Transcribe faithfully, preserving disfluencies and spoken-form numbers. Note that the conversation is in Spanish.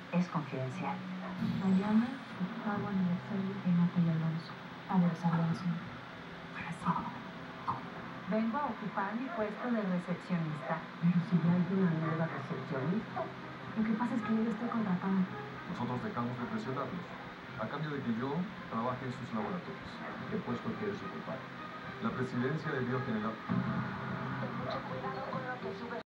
Es confidencial. Mañana, octavo aniversario de Natalia Alonso. Aniversario Alonso. Para siempre. Vengo a ocupar mi puesto de recepcionista. Pero si ya hay una nueva recepcionista. Lo que pasa es que yo ya estoy contratada. Nosotros dejamos de presionarlos, a cambio de que yo trabaje en sus laboratorios. ¿Qué puesto quieres ocupar? La presidencia de Biogeneral. Ten mucho cuidado con lo que subes.